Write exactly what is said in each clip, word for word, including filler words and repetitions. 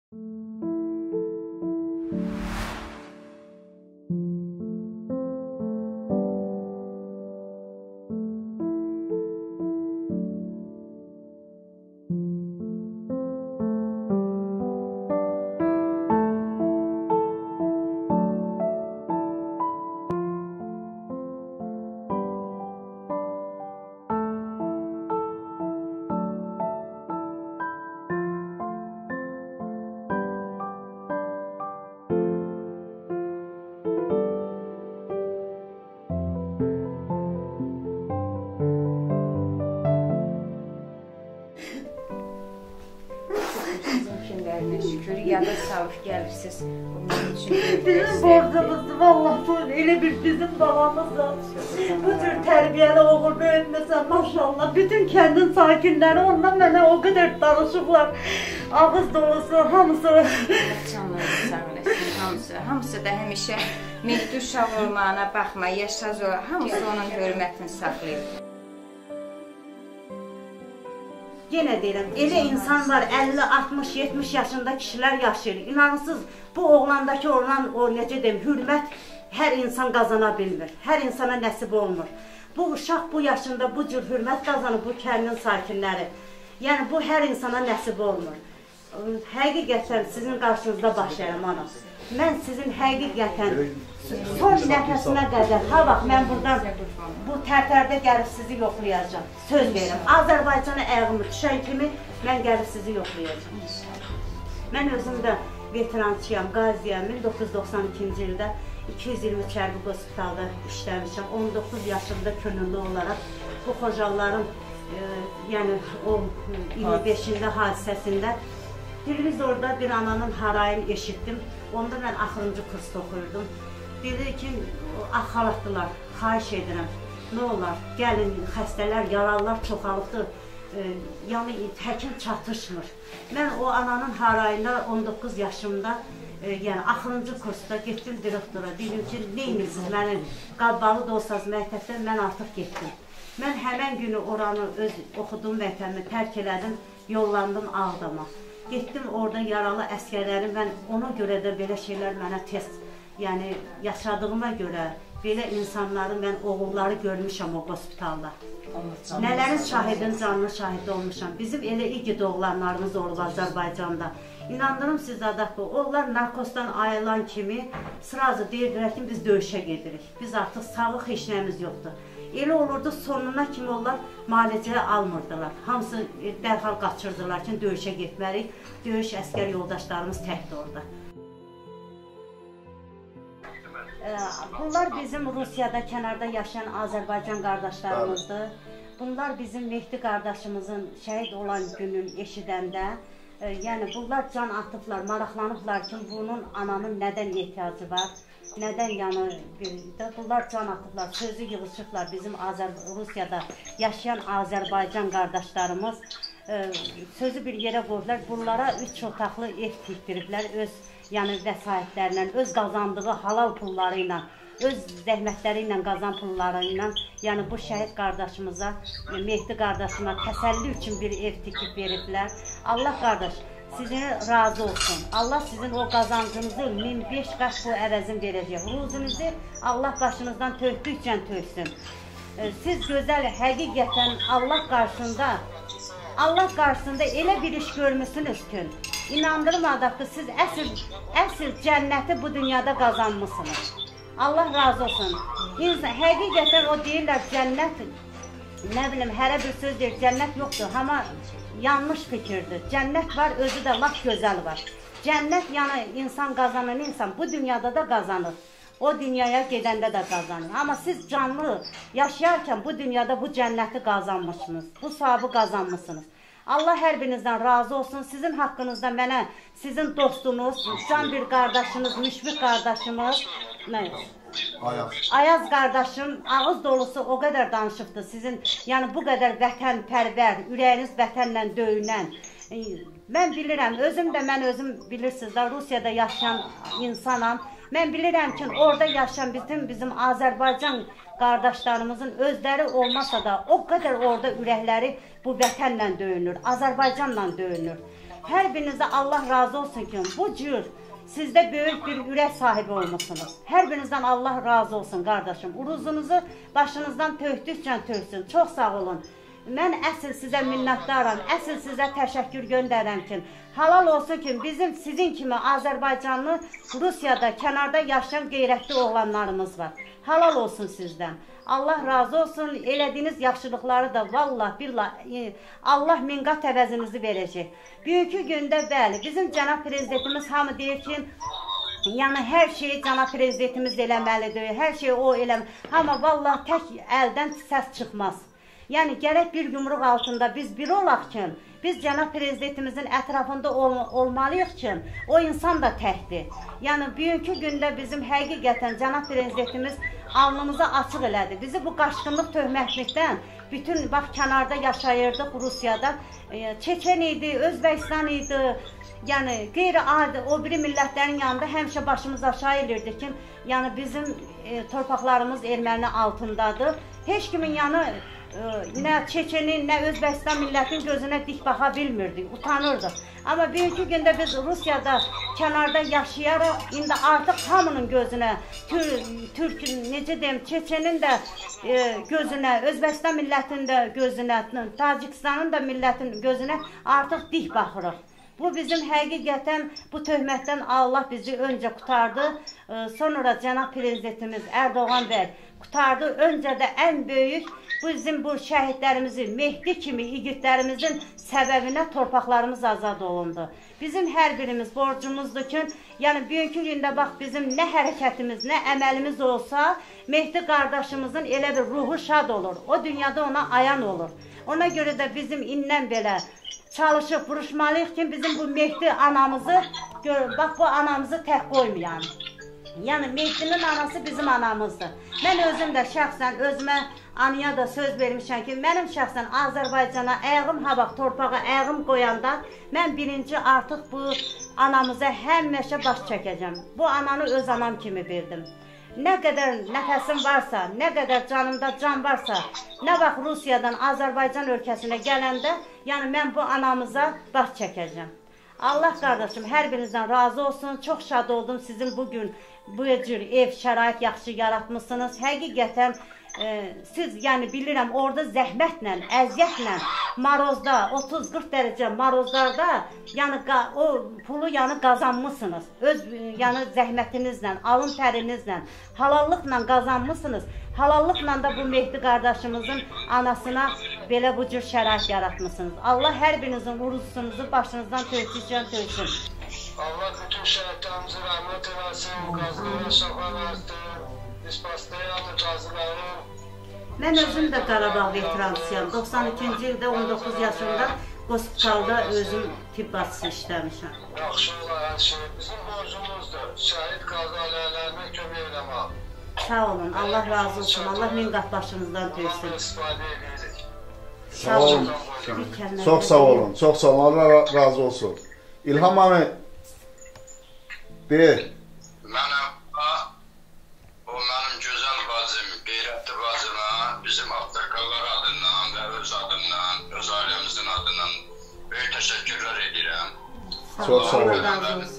Şükür, yada sağlık gəlirsiniz. Bizim borcumuzdur, Allah'tan elə bir bizim babamızdır. Bu tür tərbiyəli oğul böyütməsən, maşallah. Bütün kəndin sakinləri ondan mənə o qədər danışıqlar. Ağız dolusu, hamısı. Canlarını sağ olasın, hamısı. Hamısı da həmişə mehdi uşaq olmağına baxma, yaşaz o. Hamısı onun hörmətini saxlayır. Yenə deyirəm, elə insan var, əlli, altmış, yetmiş yaşında kişilər yaşayır. İnanırsınız, bu oğlandakı olan, o necə deyim, hürmət hər insan qazana bilmir. Hər insana nəsib olmur. Bu uşaq bu yaşında bu cür hürmət qazanır, bu kəndin sakinləri. Yəni, bu hər insana nəsib olmur. Həqiqətən sizin qarşınızda başlayarım, ana. Mən sizin həqiqətən son nəfəsinə qədər, ha bax, mən buradan bu tərtərdə gəlib sizi yoxlayacağım. Söz verirəm. Azərbaycana ayağımı düşən kimi mən gəlib sizi yoxlayacağım. Mən özüm də veterançıyam, qaziyəm. min doqquz yüz doxsan ikinci ildə iki yüz iyirmi üç hərbi hospitalda işləmişəm. on doqquz yaşımda könüllü olaraq bu Xocalıların e, yəni o iyirmi beşində hadisəsində televizorda bir ananın harayını eşitdim. Onda mən axırıncı kursda oxuyurdum. Dedi ki, axalatdılar, xahiş edirəm. Nə olar, gəlin, xəstələr, yaralılar çoxalıbdır. E, yəni, həkim çatışmır. Mən o ananın harayında on doqquz yaşımda, e, yəni axırıncı kursda getdim direktora. Dedim ki, neyinirsiniz mənim? Qalbalı da olsanız məktəbdən mən artıq getdim. Mən həmən günü oranı öz oxuduğum məktəbimi tərk elədim, yollandım Ağdama. Getdim orada yaralı əskərləri, mən ona görə də belə şeylər mənə test, yəni yaşadığıma görə belə insanları, mən oğulları görmüşəm o hospitalda. Nələrin şahidin, canlı şahidi olmuşam. Bizim elə igid oğlanlarımız olub Azərbaycanda. İnandırım sizə də bu, onlar narkozdan ayılan kimi sırazı deyirdilər ki, biz döyüşə gedirik. Biz artıq sağlıq heç nəyimiz yoxdur. Elə olurdu, sonuna kimi onlar müalicəyə almırdılar. Hamısı dərhal qaçırdılar ki, döyüşə getməliyik. Döyüş əskər yoldaşlarımız təkdir orada. Bunlar bizim Rusiyada kənarda yaşayan Azərbaycan qardaşlarımızdır. Bunlar bizim Mehdi qardaşımızın şəhid olan günün eşidəndə, yəni bunlar can atıblar, maraqlanıblar ki, bunun ananın nədən ehtiyacı var, nədən yanı birlikdə. Bunlar can atıblar, sözü yığışıblar bizim Rusiyada yaşayan Azərbaycan qardaşlarımız. Sözü bir yerə qoydular, bunlara üç otaqlı ev tikdiriblər, öz yəni vəsaitlərlə, öz qazandığı halal pulları ilə, öz zəhmətləri ilə, qazan pulları ilə, yəni bu şəhid qardaşımıza, Mehdi qardaşıma təsəlli üçün bir ev tikib veriblər. Allah qardaş, sizin razı olsun. Allah sizin o qazancınızı min beş qat bu əvəzin verəcək. Ruzunuzu Allah başınızdan tökdükcə töksün. Siz gözəl, həqiqətən Allah qarşısında, Allah qarşısında elə bir iş görmüsünüz ki, inandırmadaq ki, siz əsl, əsl cənnəti bu dünyada qazanmışsınız. Allah razı olsun. Həqiqətən o deyirlər, cənnət, nə bilim, hərə bir söz deyir, cənnət yoxdur, amma yanlış fikirdir. Cənnət var, özü də laf gözəl var. Cənnət, yəni insan qazanan insan bu dünyada da qazanır. O dünyaya gedəndə də qazanır. Amma siz canlı yaşayarkən bu dünyada bu cənnəti qazanmışsınız. Bu savabı qazanmışsınız. Allah hər birinizdən razı olsun. Sizin haqqınızda mənə, sizin dostunuz, can bir qardaşınız, müşfiq qardaşımız, Ayaz. Ayaz qardaşım ağız dolusu o qədər danışıbdır. Sizin, yəni bu qədər vətənpərvər, ürəyiniz vətənlə döyünən. Mən bilirəm, özüm də, mən özüm bilirsiniz də, Rusiyada yaşayan insanam. Mən bilirəm ki, orada yaşayan bütün bizim Azərbaycan qardaşlarımızın özləri olmasa da o qədər orada ürəkləri bu vətənlə döyünür, Azərbaycanla döyünür. Hər birinizə Allah razı olsun ki, bu cür sizdə böyük bir ürək sahibi olmuşsunuz. Hər birinizdən Allah razı olsun qardaşım. Uruzunuzu başınızdan tökdükcə töksün. Çox sağ olun. Mən əsl sizə minnətdaram, əsl sizə təşəkkür göndərəm ki, halal olsun ki, bizim sizin kimi Azərbaycanlı Rusiyada, kənarda yaşayan qeyrətli oğlanlarımız var. Halal olsun sizdən. Allah razı olsun, elədiyiniz yaxşılıqları da vallah, billah, Allah min qat əvəzinizi verəcək. Bugünkü gündə bəli, bizim cənab prezidentimiz hamı deyir ki, yəni hər şeyi cənab prezidentimiz eləməlidir, hər şeyi o eləməlidir. Amma vallah tək əldən səs çıxmaz. Yəni gərək bir yumruq altında biz bir olaq ki, biz cənab prezidentimizin ətrafında ol olmalıyıq ki, o insan da təkdir. Yəni bugünkü gündə bizim həqiqətən cənab prezidentimiz alnımızı açıq elədi. Bizi bu qaçqınlıq töhmətlikdən bütün bax kənarda yaşayırdıq Rusiyada. E, Çeçen idi, Özbəkistan idi. Yəni qeyri-adi o biri millətlərin yanında həmişə başımız aşağı elirdik ki, yəni bizim e, torpaqlarımız erməni altındadır. Heç kimin yanı nə Çeçenin, nə Özbəkistan millətinin gözünə dik baxa bilmirdik, utanırdıq. Amma bugünkü gündə biz Rusiyada kənarda yaşayaraq, indi artıq hamının gözünə, Türk, necə deyim, Çeçenin də e, gözünə, Özbəkistan millətinin də gözünə, Tacikistanın da millətinin gözünə artıq dik baxırıq. Bu bizim həqiqətən bu töhmətdən Allah bizi öncə qutardı, sonra cənab prezidentimiz Erdoğan bəy qutardı. Öncə də ən böyük bizim bu şəhidlərimizi, Mehdi kimi igidlərimizin səbəbinə torpaqlarımız azad olundu. Bizim hər birimiz borcumuzdur ki, yəni bugünkü gündə bax bizim nə hərəkətimiz, nə əməlimiz olsa, Mehdi qardaşımızın elə bir ruhu şad olur. O dünyada ona ayan olur. Ona görə də bizim indən belə çalışıb vuruşmalıyıq ki, bizim bu Mehdi anamızı, bax bu anamızı tək qoymayan. Yəni Mehdinin anası bizim anamızdır. Mən özüm də şəxsən özümə anıya da söz vermişəm ki, mənim şəxsən Azərbaycana əyğim ha bax torpağa əyğim qoyanda mən birinci artıq bu anamıza həmişə baş çəkəcəm. Bu ananı öz anam kimi bildim. Nə qədər nəfəsim varsa, nə qədər canımda can varsa, nə vaxt Rusiyadan Azərbaycan ölkəsinə gələndə, yəni mən bu anamıza baş çəkəcəm. Allah qardaşım hər birinizdən razı olsun. Çox şad oldum sizin bugün bu cür ev şərait yaxşı yaratmışsınız. Həqiqətən e, siz yəni bilirəm orada zəhmətlə, əziyyətlə, marozda, otuz qırx dərəcə marozlarda yəni o pulu yəni qazanmışsınız. Öz yəni zəhmətinizlə, alın tərinizlə, halallıqla qazanmışsınız. Halallıqla da bu Mehdi qardaşımızın anasına belə bu cür şərait yaratmışsınız. Allah hər birinizin uruzunuzu başınızdan töksün, töksün. Allah bütün şəhidlərimizə rəhmət eləsin, qazılara şəfa versin, ispaslayalım qazıları. Mən özüm də Qarabağ veteransıyam. doxsan ikinci ildə on doqquz yaşında hospitalda özüm tibb bacısı işləmişəm. Yaxşı olar hər şey. Bizim borcumuzdur. Şəhid qazi ailələrinə kömək eləmək. Sağ olun, Allah razı olsun. Allah min qat başınızdan töksün. İstifadə edirik. Sağ olun. Çox sağ olun, çox sağ olun. Allah razı olsun. İlham Məmməd, deyir. Mənəm, o mənim gözəl bacım, qeyrətli bacıma, bizim Abdurqallar adından və öz adından, öz ailəmizin adından böyük təşəkkürlər edirəm. Çox sağ olun.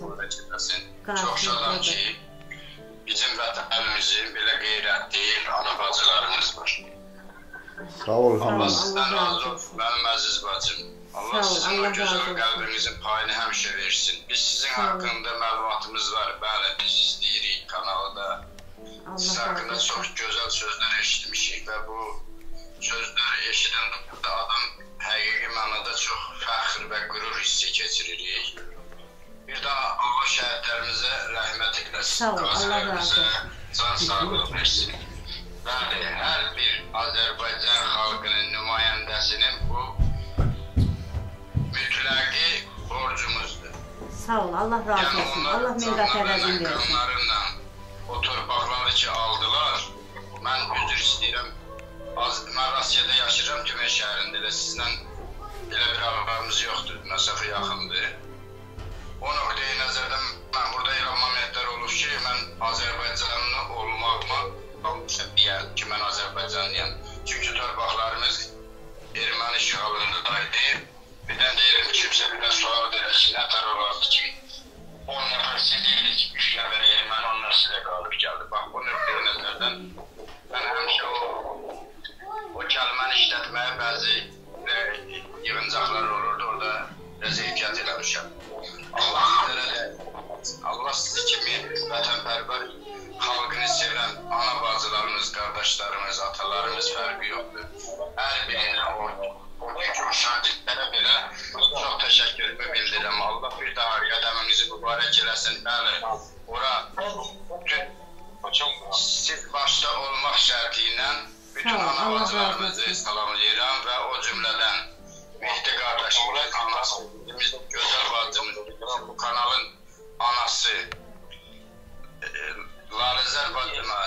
Çox şadam ki, bizim vətənimizin belə qeyrətli ana bacılarımız var. Sağ olun. Allah sizdən razı olsun, mənim əziz bacım. Allah sizin o gözəl qəlbinizin payını həmişə versin. Biz sizin haqqında məlumatımız var, bəli, biz izləyirik kanalı da. Sizin haqqında çox gözəl sözlər eşitmişik və bu sözləri eşidəndə adam həqiqi mənada çox fəxr və qürur hissi keçiririk. Bir daha Allah şəhidlərimizə rəhmət eləsin, qazilərimizə can sağlığı versin. Bəli, hər bir Azərbaycan xalqının nümayəndəsinin bu mütləqi borcumuzdur. Sağ ol, Allah razı olsun. Allah min qat əvəzini versin. O torpaqları ki aldılar, mən üzr istəyirəm. Mən Rusiyada yaşayıram, Tümey şəhərində də sizlə belə bir ağabeyimiz yoxdur, məsafə yaxındır. O nöqteyi nəzərdən mən burada elan məmləktlər olub ki, mən Azərbaycanlı olmağıma deyərdim ki, mən Azərbaycanlıyam. Çünki torpaqlarımız erməni işğalındaydı. Birdən deyirəm, kimsə birdən sual verək, nətər olardı ki, on nəfər siz üç nəfər erməni, onlar sizə qalıb gəldi. Bax, bu nöqtəyə nəzərdən mən həmişə o, o kəlməni işlətməyə bəzi yığıncaqlar olurdu, orada biraz ehtiyat eləmişəm. Allah sizlərə də, Allah sizi kimi vətənpərvər, xalqını sevən ana bacılarımız, qardaşlarımız, atalarımız fərqi yoxdur. Hər birinə o, o günkü şagirdlərə belə çox təşəkkürümü bildirirəm. Allah bir daha qədəmimizi mübarək eləsin. Bəli, ora siz başda olmaq şərti ilə bütün ana bacılarımızı salamlayıram və o cümlədən Mehdi qardaşımız, anası, gözəl bacımız, bu kanalın anası, Lalizər bacıma,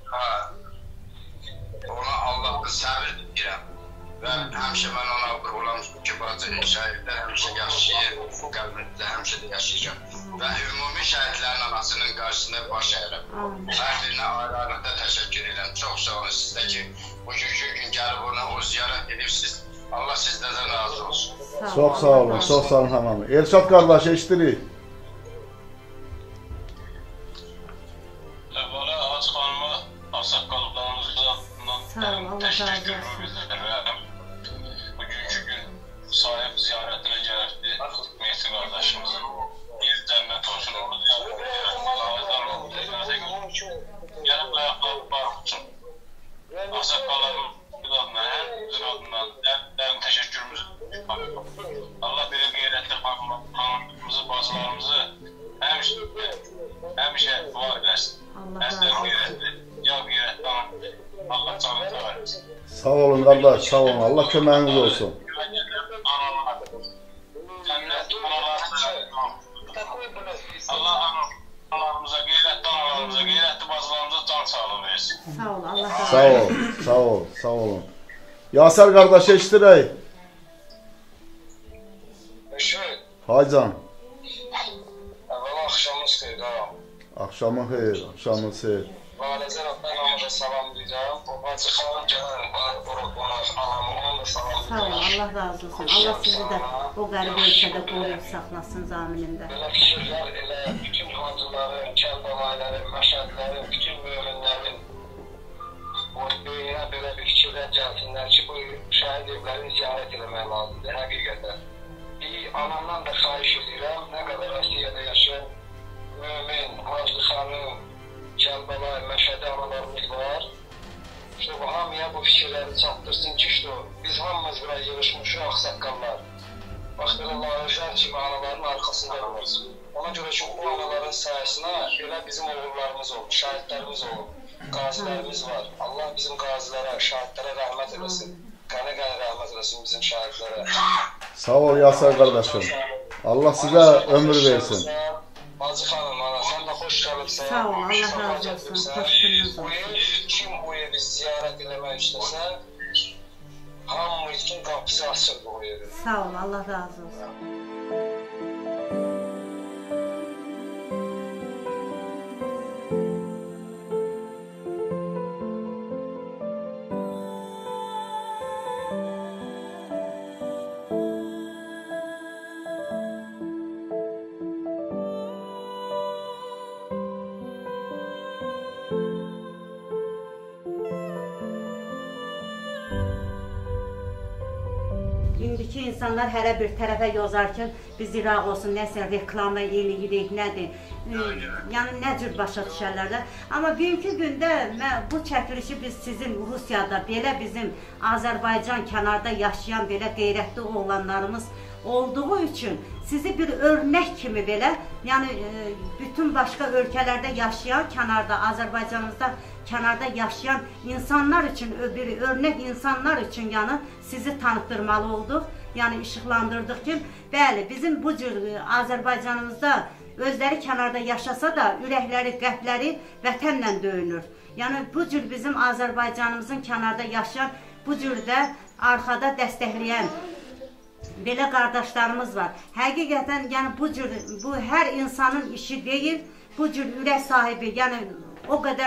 ona Allah'ın səbir deyirəm və həmişə mən ona qurulamış bu ki, bacı şəhidlər həmişə yaşayır, qəlbimizdə həmişə də yaşayacaq və ümumi şəhidlərin anasının qarşısında baş əyirəm. Hər birinə ayrı-ayrıqda təşəkkür edirəm. Çox sağ olun sizdə ki, bugünkü gün gəlib ona o ziyarət edirsiniz. Allah sizdən razı olsun. Çox sağ olun, çox sağ olun hamamı. Elşad qardaş, eşitirik. Əvvəla Hacı xanıma, ağsaqqallarımızdan təşəkkürümü bildirirəm. Bugünkü gün sahib ziyarətinə gəlibdi Mehdi qardaşımızın. Bir cənnət olsun, onu ziyarət edirəm. Gəlib ayaqlarını barıq üçün. Ağsaqqallarım adına, hər bizim adından dərin təşəkkürümüz. Allah belə qeyrətli xanımımızı, bacılarımızı həmişə var eləsin. Əzlər qeyrətli, ya qeyrətli xanımdır. Allah canını versin. Sağ olun qardaş, sağ olun. Allah köməyiniz olsun. Allah analarımıza, qeyrətli analarımıza, qeyrətli bacılarımıza can sağlığı versin. Sağ ol, Allah sağ Sağ ol, sağ ol, sağ olun. Yasər qardaş, eşidirək. Eşit. Haycan. Əvvəla axşamınız xeyir, ha. Axşamın xeyir, axşamın xeyir. Lalizər adına namıza salamlayacağım. O bacı xanım gələn, qonaq, anamı, onu da salamlayacağım. Sağ ol, Allah razı olsun. Allah sizi də o qərib ölkədə qoruyub saxlasın zaminində. Belə fikirlər elə bütün hacıların, kəlbalayların, məşədlərin, bütün müminlərin o böyüyə belə bir fikirlər gəlsinlər ki, bu şəhid evlərini ziyarət eləmək lazımdır, həqiqətən. Bir anamdan da xahiş edirəm, nə qədər Rusiyada yaşayan mümin, hacı xanım, Kəlbalay, Məşədi analarımız var. İşte bu hamıya bu fikirləri çatdırsın ki, işte biz hamımız buraya yığışmışıq, ağsaqqallar. Baxdırın, Lalizər kimi anaların arxasında oluruz. Ona görə ki, bu anaların sayəsində belə bizim oğullarımız olub, şəhidlərimiz olub, qazilərimiz var. Allah bizim qazilərə, şəhidlərə rəhmət eləsin. Qəni-qəni rəhmət eləsin bizim şəhidlərə. Sağ ol Yasər qardaşım. Allah sizə ömür versin. Hacı xanım, ana, sən də xoş gəlibsən. Sağ ol, Allah razı olsun. Xoşsunuz olsun. Kim bu evi ziyarət eləmək istəsə, hamı üçün qapısı açıq bu evi. Sağ ol, Allah razı olsun. İndiki insanlar hərə bir tərəfə yozarkən biz İraq olsun, nəsə reklamla eləyirik, nədir? Yəni nə cür başa düşərlər də. Amma bugünkü gündə bu çəkilişi biz sizin Rusiyada belə bizim Azərbaycan kənarda yaşayan belə qeyrətli oğlanlarımız olduğu üçün sizi bir örnək kimi belə, yəni bütün başqa ölkələrdə yaşayan, kənarda, Azərbaycanımızda kənarda yaşayan insanlar üçün, bir örnək insanlar üçün yəni sizi tanıtdırmalı olduq, yəni işıqlandırdıq ki, bəli, bizim bu cür Azərbaycanımızda özləri kənarda yaşasa da ürəkləri, qəlbləri vətənlə döyünür. Yəni bu cür bizim Azərbaycanımızın kənarda yaşayan, bu cürdə arxada dəstəkləyən belə qardaşlarımız var. Həqiqətən, yəni bu cür, bu hər insanın işi deyil, bu cür ürək sahibi, yəni o qədər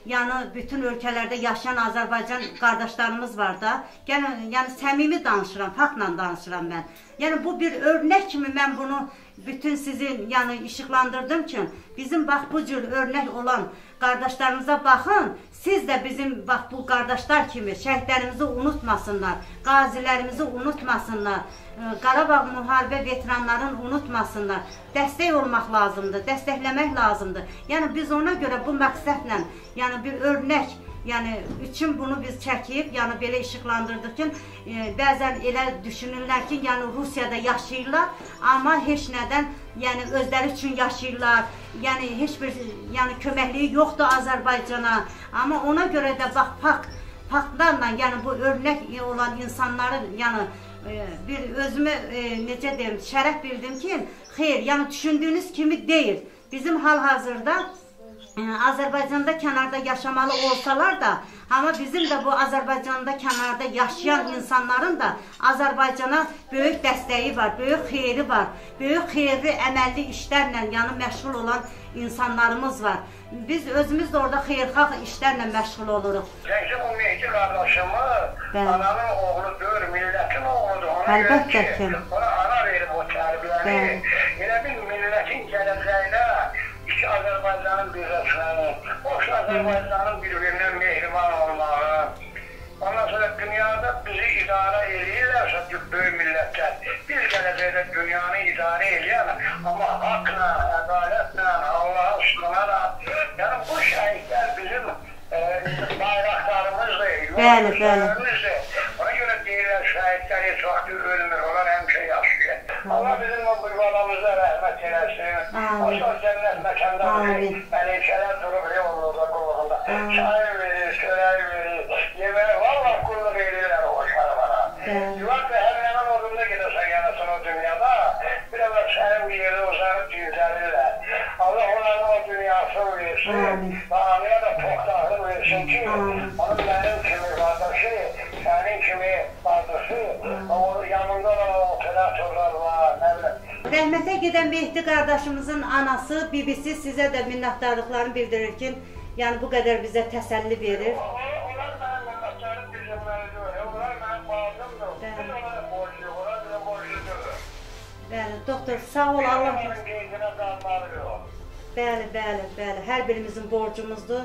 yəni bütün ölkələrdə yaşayan Azərbaycan qardaşlarımız var da. Yəni, yəni səmimi danışıram, faktla danışıram mən. Yəni bu bir örnək kimi mən bunu bütün sizin yəni işıqlandırdım ki, bizim bax bu cür örnək olan qardaşlarımıza baxın, siz də bizim bax bu qardaşlar kimi şəhidlərimizi unutmasınlar, qazilərimizi unutmasınlar, Qarabağ müharibə veteranlarını unutmasınlar, dəstək olmaq lazımdır, dəstəkləmək lazımdır. Yəni biz ona görə bu məqsədlə, yəni bir örnək, yəni üçün bunu biz çəkib, yəni belə işıqlandırdıq ki, e, bəzən elə düşünürlər ki, yəni Rusiyada yaşayırlar, amma heç nədən, yəni özləri üçün yaşayırlar, yəni heç bir yəni köməkliyi yoxdur Azərbaycana, amma ona görə də bax fakt, faktlarla, yəni bu örnək olan insanların, yəni e, bir özümə e, necə deyim, şərəf bildim ki, xeyr, yəni düşündüyünüz kimi deyil. Bizim hal-hazırda Azərbaycanda kənarda yaşamalı olsalar da, amma bizim də bu Azərbaycanda kənarda yaşayan insanların da Azərbaycana böyük dəstəyi var, böyük xeyri var, böyük xeyri əməlli işlərlə yəni məşğul olan insanlarımız var. Biz özümüz də orada xeyirxah işlərlə məşğul oluruq. Təkcə bu Mehdi qardaşımız, ananın oğlu deyil, millətin oğludur. Ona görə ki, ona ana verib o tərbiyəni, elə bir millətin gələcəyinə, İki Azərbaycanın birləşməni, boş Azərbaycanın bir-birindən mehriban olmağı, ondan sonra dünyada bizi idarə edirlərsə böyük millətlər, biz gələcəkdə dünyanı idarə edən, amma haqla, ədalətlə, Allaha sığınaraq, yəni bu şəhidlər bizim e, bayraqlarımızdır, yoldaşlarımızdır. Ona görə deyirlər, şəhidlər heç vaxtı ölmür, onlar həmişə yaşayır. Allah bizim o qurbanımıza rəhmət eləsin. Başqa cənnət məkənləri, mələkələr durub yolunda, qulluğunda. Çay verir, çörək verir, yemək, valla qulluq edirlər o şarabana. Yuvar cəhənnəmin odunda gedəsən yanasın o dünyada, bir əvvəl sənin bir yerdə uzanıb düzəlirlər. Allah onların o dünyasını versin, və anıya da toxtaqlı versin ki, onun mənim kimi qardaşı, sənin kimi qardaşı, o yanında da operatorlar var, nə biləm. Rəhmətə gedən Mehdi qardaşımızın anası, bibisi sizə də minnətdarlıqlarını bildirir ki, yəni bu qədər bizə təsəlli verir. Onlar mənim minnətdarım bildirməlidir, onlar mənim bağımdır, biz onlara borcluyuz, onlar bizə borcludur. Bəli, doktor, sağ ol, Allah. Onların qeydinə qalmalıyıq. Bəli, bəli, bəli, hər birimizin borcumuzdur.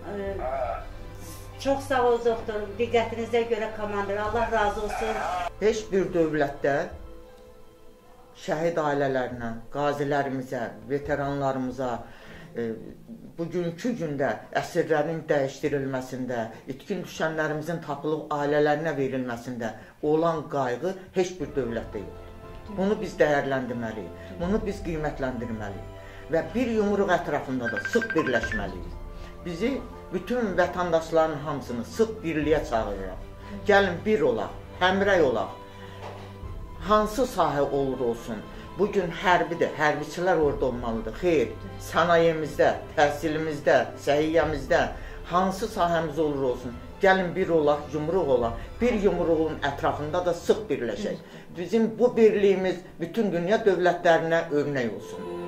Çox sağ ol, doktor, diqqətinizə görə komandir, Allah razı olsun. Heç bir dövlətdə şəhid ailələrinə, qazilərimizə, veteranlarımıza, e, bugünkü gündə əsirlərin dəyişdirilməsində, itkin düşənlərimizin tapılıb ailələrinə verilməsində olan qayğı heç bir dövlətdə yoxdur. Bunu biz dəyərləndirməliyik, bunu biz qiymətləndirməliyik və bir yumruq ətrafında da sıx birləşməliyik. Bizi bütün vətəndaşların hamısını sıx birliyə çağırıraq. Gəlin bir olaq, həmrəy olaq. Hansı sahə olur olsun, bugün hərbidir, hərbiçilər orada olmalıdır. Xeyr, sənayemizdə, təhsilimizdə, səhiyyəmizdə, hansı sahəmiz olur olsun, gəlin bir olaq, yumruq olaq, bir yumruğun ətrafında da sıx birləşək. Bizim bu birliyimiz bütün dünya dövlətlərinə örnək olsun.